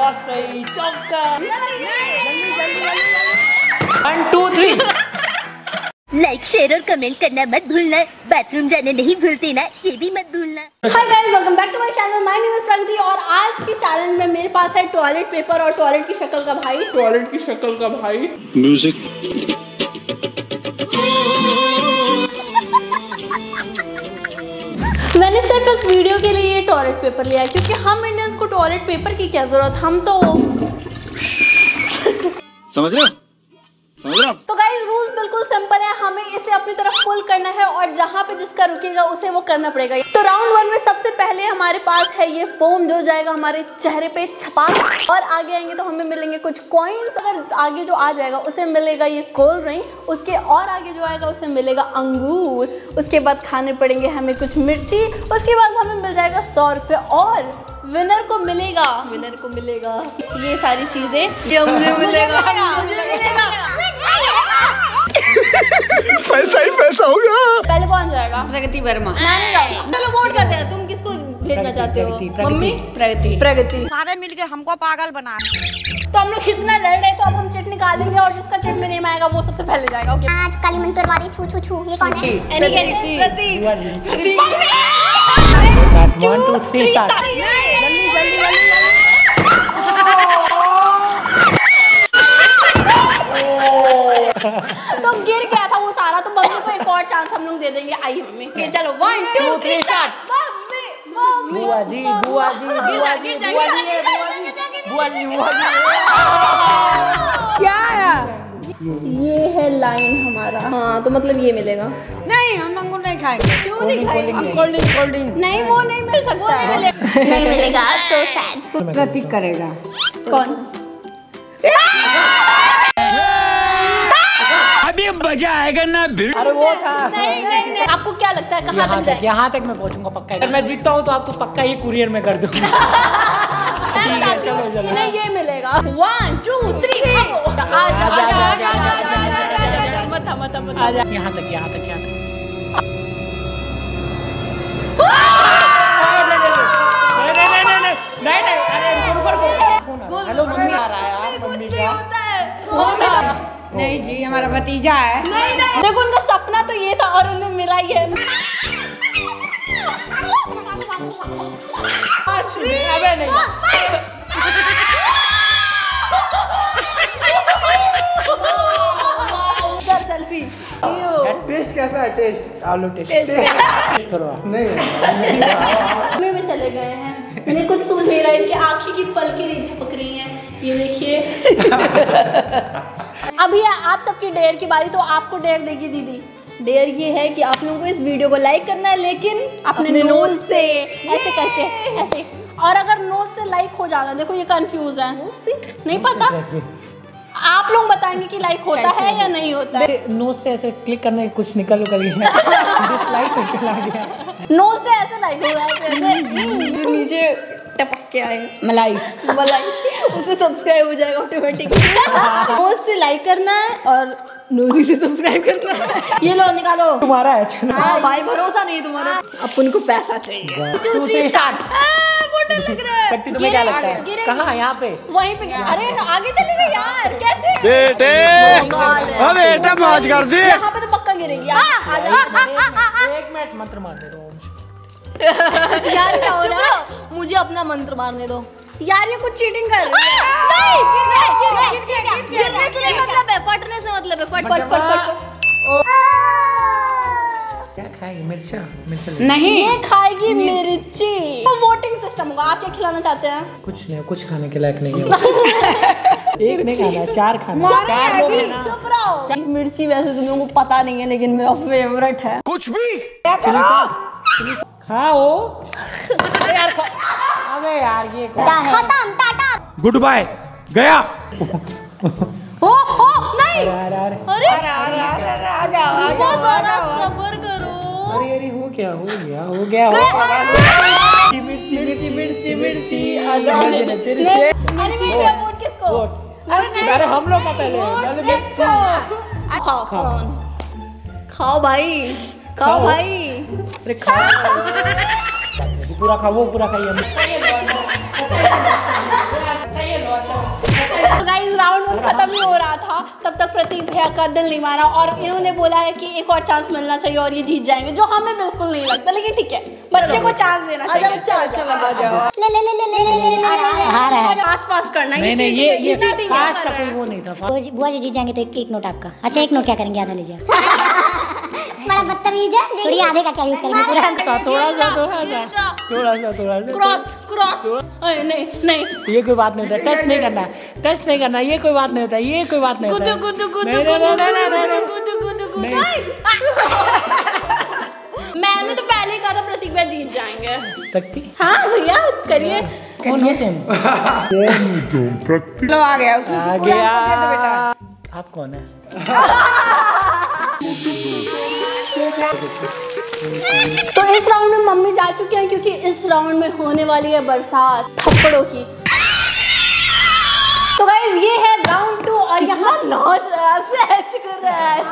बहुत सही, चौका। जल्दी जल्दी 1 2 3। लाइक शेयर और कमेंट करना मत भूलना, बाथरूम जाना नहीं भूलते ना, ये भी मत भूलना। Hi guys, welcome back to my channel. My name is Pragati और आज की चैलेंज में मेरे पास है टॉयलेट पेपर और टॉयलेट की शक्ल का भाई। टॉयलेट की शक्ल का भाई म्यूजिक। मैंने सिर्फ इस वीडियो के लिए ये टॉयलेट पेपर लिया है क्योंकि हम इंडियंस को टॉयलेट पेपर की क्या जरूरत, हम तो समझ रहे हो? समझ रहे हो? तो गाइस रूल्स बिल्कुल सिंपल है, हमें इसे अपनी तरफ पुल करना है और जहाँ पे जिसका रुकेगा उसे वो करना पड़ेगा। तो राउंड 1 में सबसे पहले हमारे पास है ये फोम जो जाएगा हमारे चेहरे पे छपा, और आगे आएंगे तो हमें मिलेंगे कुछ कॉइन्स। अगर आगे जो आ जाएगा उसे मिलेगा ये कोल्ड ड्रिंक, उसके और आगे जो आएगा उसे मिलेगा अंगूर, उसके बाद खाने पड़ेंगे हमें कुछ मिर्ची, उसके बाद हमें मिल जाएगा 100 रुपये और विनर को मिलेगा ये सारी चीजें, ये मुझे मिलेगा पैसा ही पैसा होगा। पहले कौन जाएगा? प्रगति वर्मा। चलो वोट कर देगा। तुम किसको भेजना चाहते हो? मम्मी? प्रगति। सारे मिलके हमको पागल बना। तो हम लोग कितना लड़ रहे, तो अब हम चिट निकालेंगे और जिसका चिट में नेम आएगा वो सबसे पहले जाएगा। ओके। आज काली मंत्र वाली छू छू छू, ये कौन है? प्रगति। 1 2 3 स्टार्ट। जल्दी जल्दी जल्दी। तो गिर गया था वो सारा, तो मम्मी को एक और चांस हम लोग दे देंगे। आई मम्मी। चलो 1 2 3 स्टार्ट। बुआ जी बुआ जी बुआ जी बुआ जी बुआ जी बुआ जी। क्या है? ये है लाइन हमारा। हाँ, तो मतलब ये मिलेगा। नहीं, हम अंगूर नहीं खाएंगे। क्यों नहीं खाएंगे? कोल्ड ड्रिंक नहीं, वो नहीं मिल सकता है। नहीं मिलेगा, सो सैड। प्रतीक करेगा। कौन? अभी मजा आएगा ना भिड़। अरे वो था। नहीं। आपको क्या लगता है कहाँ तक जाएगा? यहाँ तक मैं पहुँचूंगा पक्का। अगर मैं जीतता हूँ तो आपको पक्का ही कुरियर में कर दूंगा। चलो इन्हें ये मिलेगा। 1 2 3 आजा मत यहाँ तक नहीं। अरे रुको। हेलो, मम्मी आ रहा है यार। मम्मी का नहीं जी, हमारा भतीजा है। नहीं। देखो उनका सपना तो ये था और उन्हें मिला ही है। अबे नहीं। सेल्फी। टेस्ट कैसा है? टेस्ट आलू टेस्ट करो। में चले गए हैं। मैंने कुछ सुन नहीं रहा, इनकी आँखें की पलकें नहीं झपक रही हैं। ये देखिए। अभी है आप सबकी डेयर की बारी, तो आपको डेयर देगी दीदी। डेयर ये है कि आप लोगों को इस वीडियो को लाइक करना है, लेकिन अपने नोज से ऐसे करके, ऐसे। और अगर नोज से लाइक हो जाना, देखो ये कंफ्यूज है, नहीं पता। आप लोग बताएंगे कि लाइक होता है या नहीं होता है। नोज से ऐसे क्लिक करने कुछ निकल गया। डिसलाइक पे चला गया। नोज से ऐसे लाइक हो रहा है, जो नीचे टपक के आए मलाई उसे सब्सक्राइब हो जाएगा ऑटोमेटिकली। नोज से लाइक करना है और नोजी से सब्सक्राइब करना है। ये लो निकालो। तुम्हारा है। चलो। हाँ भाई, भरोसा नहीं तुम्हारा। अपन को पैसा चाहिए। 2 3 स्टार्ट। मोटा लग रहा है। तुम्हें क्या लगता है? कहाँ? यहाँ पे? वहीं पे। अरे आगे चलेगा यार, कैसे? बेटे अबे बेटा मौज कर दे। यहाँ पे तो पक्का गिरेगी। आजा। 1 मिनट मंत्र मार दे दो यार क्या हो रहा है? मुझे अपना मंत्र मारने दो यार, ये कुछ चीटिंग कर रही है। गिरने के लिए मतलब है, फटने से मतलब है। फट। क्या खाएगी? मिर्चा नहीं, ये खाएगी मिर्ची। तो वोटिंग सिस्टम होगा। आप क्या खिलाना चाहते हैं? कुछ नहीं, कुछ खाने के लायक नहीं है। एक नहीं खाना, 4 खाना। 4 लोग हैं ना। चुप रहो। मिर्ची वैसे तुम लोगों को पता नहीं है, लेकिन मेरा फेवरेट है। कुछ भी चिली सॉस खाओ। अरे यार अबे यार ये खत्म, टाटा, गुड बाय गया। नहीं। अरे आ जाओ। सब्र करो। अरे हो गया। मिर्ची। वोट किसको? अरे हम लोग का पहले। खाओ भाई, खाओ भाई। अरे खाओ। पूरा खाओ, वो पूरा खाइए। प्रतीक भैया का दिल नहीं माना और इन्होंने बोला है कि एक और चांस मिलना चाहिए और ये जीत जाएंगे, जो हमें बिल्कुल नहीं लगता, लेकिन ठीक है, बच्चे को चांस देना चाहिए। पास करना है। नहीं ये फास्ट का कोई वो नहीं था। बुआ जी जीत जाएंगे तो एक नोट आपका। अच्छा एक नोट क्या करेंगे, आधा लीजिए। बड़ा बदतमीज है। थोड़ी आधे का क्या यूज करेंगे, पूरा थोड़ा सा क्रॉस नहीं ये कोई बात नहीं होता, टच नहीं करना, ये कोई बात नहीं होता, ये कोई बात नहीं होता। मैंने तो पहले ही कहा था प्रतीक भैया जीत जाएंगे। हाँ भैया करिए। कौन हो तुम? लो आ गया उसमें से पूरा हमको दे दो बेटा। आप कौन है? तो इस राउंड में मम्मी जा चुकी हैं क्योंकि इस राउंड में होने वाली है बरसात थप्पड़ों की। तो गाइस ये है राउंड 2 और यहाँ नाच रहा है, ऐसे कर रहा है।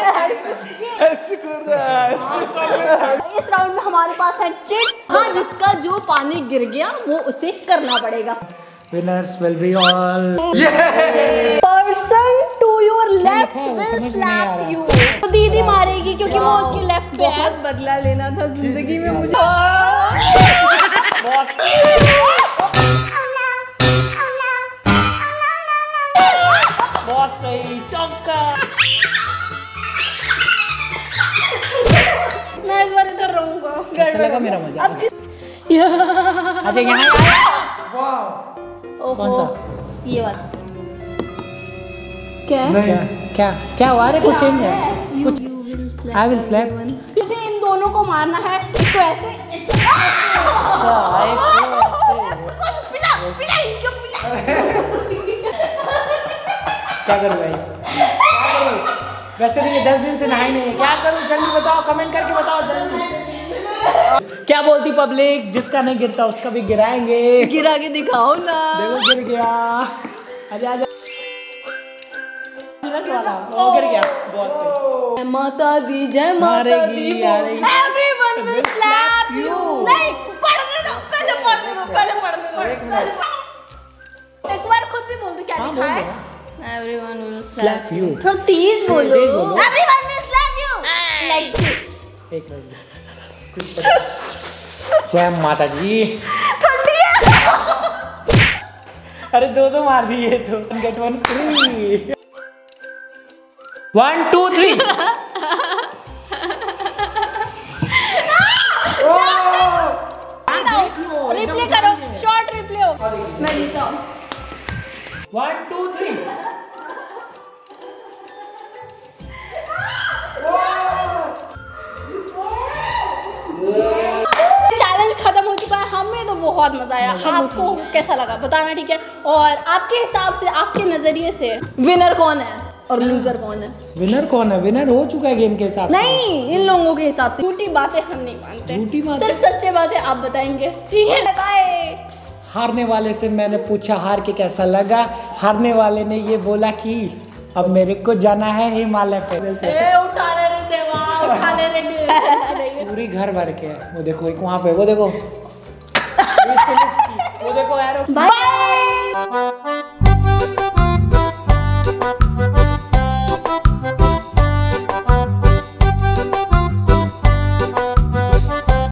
इस राउंड में हमारे पास है चिट्स। हाँ, जिसका जो पानी गिर गया वो उसे करना पड़ेगा। Winners will be all. Person to your left will slap you. तो दीदी मारेगी क्योंकि वो उसके लेफ्ट पे है। बहुत बदला लेना था जिंदगी में मुझे। बहुत सही, चौका। मैं इस बार इधर रहूंगा। कैसा लगा मेरा मजा? अच्छा यहाँ कौन सा? ये वाला क्या है? क्या हुआ? अरे कुछ चेंज है कुछ। I will slap. मुझे इन दोनों को मारना है। इसको ऐसे क्या करूँ गाइस? वैसे भी ये 10 दिन से नहाई नहीं है, क्या करूँ? जल्दी बताओ, कमेंट करके बताओ जल्दी। क्या बोलती पब्लिक? जिसका नहीं गिरता उसका भी गिराएंगे। गिरा के दिखाओ ना। देखो गिर गया। आजा वो गिर गया। बहुत सही। माता दी जय माता दी। Everyone will slap you. नहीं पढ़ने दो, पहले पढ़ने दो। एक बार खुद भी बोल दो क्या लिखा है? Everyone will slap you. थोड़ा तेज बोलो। Everyone will slap you. Like this. एक मिनट। जय माता जी। अरे दो मार दिए तो get 1 free। 1 2 3। रिप्ले करो, शॉर्ट रिप्ले हो। मैं जीता हूँ। 1 2 3। चैलेंज खत्म हो चुका है, हमें तो बहुत मजा आया। आपको कैसा लगा बताना, ठीक है? और आपके हिसाब से, आपके नजरिए से विनर कौन है और लूजर कौन है? विनर कौन है? विनर हो चुका है गेम के हिसाब से। नहीं, इन लोगों के हिसाब से। झूठी बातें हम नहीं मानते, झूठी बातें? सिर्फ सच्चे बातें आप बताएंगे, ठीक है? बाय। हारने वाले से मैंने पूछा हार के कैसा लगा। हारने वाले ने ये बोला कि अब मेरे को जाना है हिमालय पे। उठाने रे देवा, उठाने रे देवा। पूरी घर भर के है। वो देखो एक वहाँ पे, वो देखो वो देखो यार। बाय।